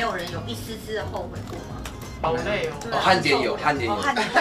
有人有一丝丝的后悔过吗？ 好累哦。 汉典有，汉典有。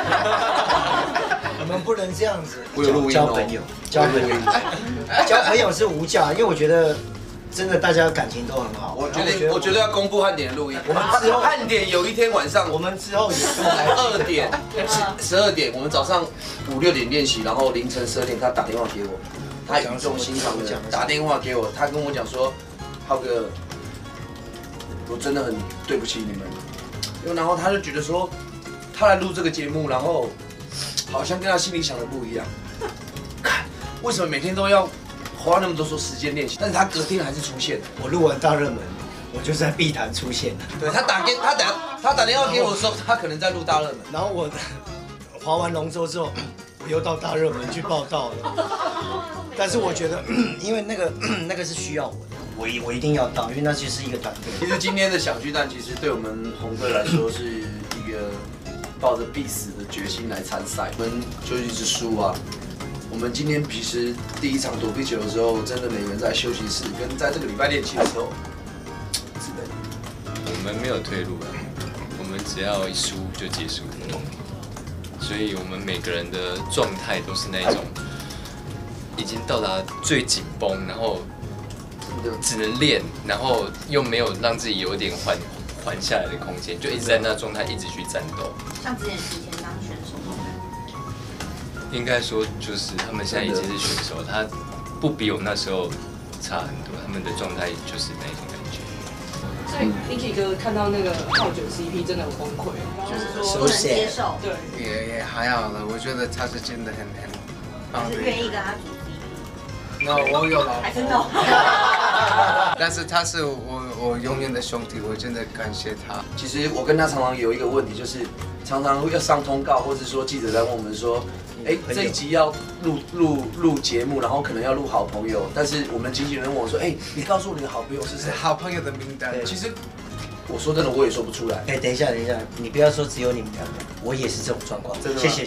我们不能这样子。 我有录音交朋友，交朋友，交朋友是无价，因为我觉得真的大家感情都很好。 我觉得要公布汉典的录音。 我们之后汉典有一天晚上， 我们之后也 2点、12点，我们早上5、6点练习，然后凌晨12点他打电话给我，他语重心长的打电话给我，他跟我讲说，浩哥，我真的很对不起你们，然后他就觉得说，他来录这个节目，然后好像跟他心里想的不一样，看为什么每天都要花那么多时间练习，但是他隔天还是出现了。 我录完大热门，我就在碧潭出现了。 对他打电话给我的时候，他可能在录大热门。 然后我划完龙舟之后，我又到大热门去报道了。但是我觉得，因为那个是需要我的，我一定要到，因为那其实是一个团队。 其实今天的小巨蛋，其实对我们红队来说是一个抱着必死的决心来参赛，我们就一直输啊。我们今天其实第一场躲避球的时候，真的每个人在休息室跟在这个礼拜练习的时候，是的， 我们没有退路了，我们只要一输就结束，所以我们每个人的状态都是那种已经到达最紧绷，然后只能练，然后又没有让自己有点缓下来的空间，就一直在那状态一直去战斗。 像之前提前当选手， 应该说就是他们现在已经是选手，他不比我那时候差很多，他们的状态就是那种感觉。 所以 Nicky 哥看到那个浩九 CP 真的有崩溃，就是说不能接受， 对， 也还好了，我觉得他是真的很棒的。 是愿意跟他组 CP， 那我有老还是婆， no？ 但是他是我永远的兄弟，我真的感谢他。 其实我跟他常常有一个问题，就是常常要上通告，或者说记者在问我们说，哎，这一集要录节目，然后可能要录好朋友，但是我们经纪人问我说，哎，你告诉我你的好朋友是谁？ 好朋友的名单。 其实我说真的，我也说不出来。 哎，等一下，你不要说只有你们两个，我也是这种状况。 真的吗？ 谢谢。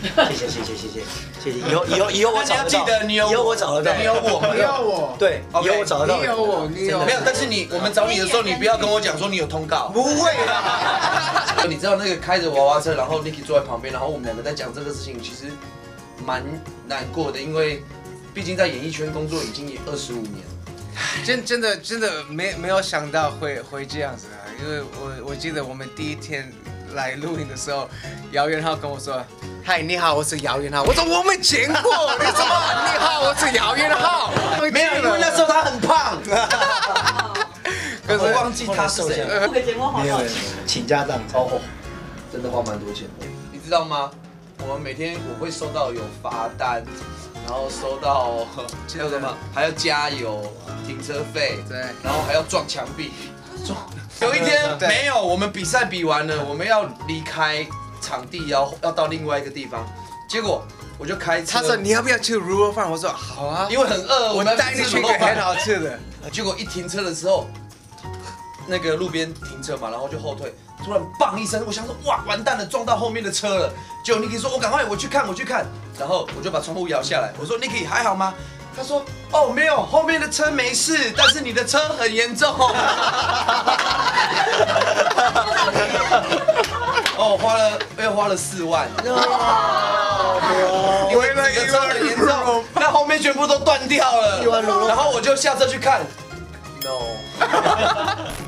以后我找得到。 你要记得你有我， 以后我找得到。 你有我， 你有我。 对，以后我找得到。 你有我，你有。 没有，但是我们找你的时候，你不要跟我讲说你有通告。 不会啦。 你知道那个开着娃娃车，然后 Nicky 坐在旁边，然后我们两个在讲这个事情，其实蛮难过的，因为毕竟在演艺圈工作已经也25年。 真的没有想到会这样子啊！因为我记得我们第一天来录音的时候，姚元浩跟我说：“嗨，你好，我是姚元浩。”我说我没见过，你什么？你好，我是姚元浩。 没有，因为那时候他很胖。 可是我忘记他是谁。 这个节目好少钱， 倾家荡产。 哦，真的花蛮多钱的。你知道吗？我们每天我会收到有罚单，然后收到还有什么？还要加油、停车费， 对， 然后还要撞墙壁。有一天没有，我们比赛比完了，我们要离开场地，要到另外一个地方，结果我就开车。 他说你要不要吃卤肉饭？我说好啊， 因为很饿， 我带你去一个很好吃的。 结果一停车的时候，那个路边停车嘛，然后就后退，突然砰一声，我想说哇完蛋了，撞到后面的车了。结果 Nicky 说，我赶快我去看，然后我就把窗户摇下来，我说 Nicky 还好吗？他说哦没有，后面的车没事，但是你的车很严重。哦，花了4万。因为那个车很严重，那后面全部都断掉了。然后我就下车去看 ，no。